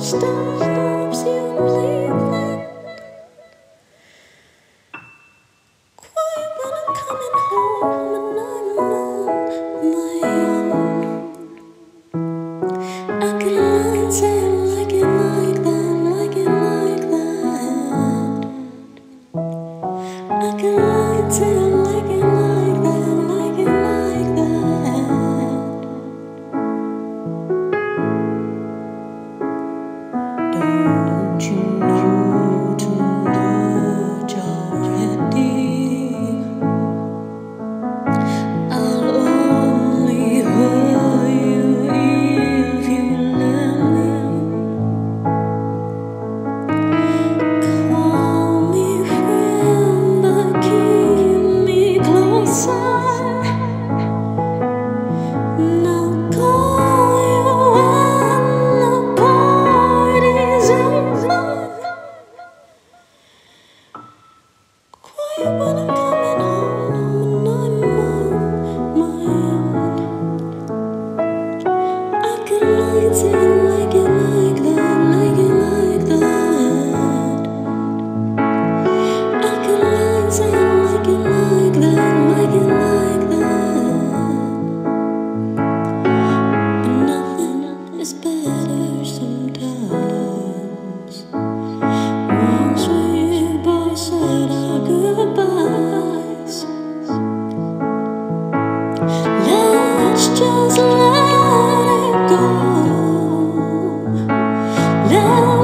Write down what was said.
stops you leaving. Quiet when I'm coming home and I'm on my own. I could lie and say I like it like that, like it like that. I could lie and say I like it like that, like it like that. Don't you know too much already? I'll only hurt you if you let me. Call me friend, but keep me closer. Now call you when the party's over. Quiet when I'm coming home and I'm on my own. I could lie and say I like it like that, like it like that. I could lie and say I like it like that, like it like that. But nothing is better sometimes. Once we both said our goodbyes, let's just let it go. Let